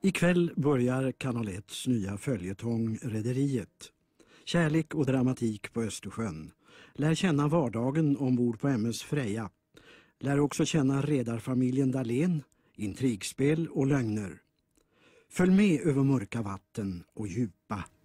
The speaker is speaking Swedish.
Ikväll börjar Kanal 1:s nya följetong Rederiet. Kärlek och dramatik på Östersjön. Lär känna vardagen ombord på MS Freja. Lär också känna redarfamiljen Dahlén, intrigspel och lögner. Följ med över mörka vatten och djupa